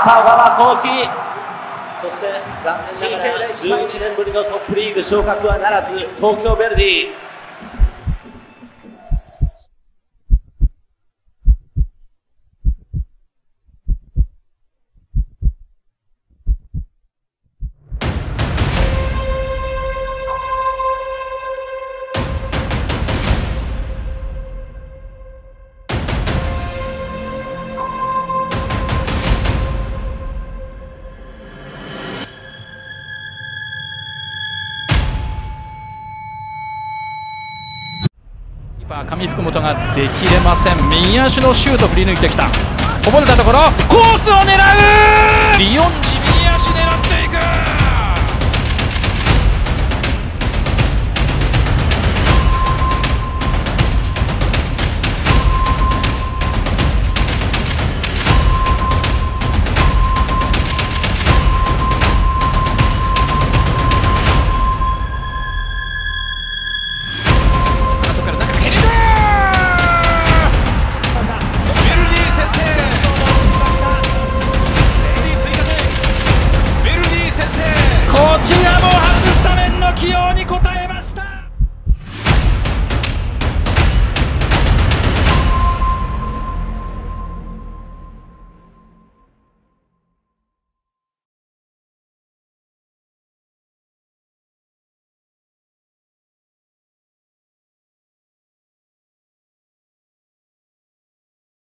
小川幸輝、そして残念ながら11年ぶりのトップリーグ昇格はならず、東京ヴェルディ。 上福本ができれません。右足のシュート振り抜いてきた。こぼれたところコースを狙う。リオンジ右足狙っていく。こちらも初スタメンの起用に応えました。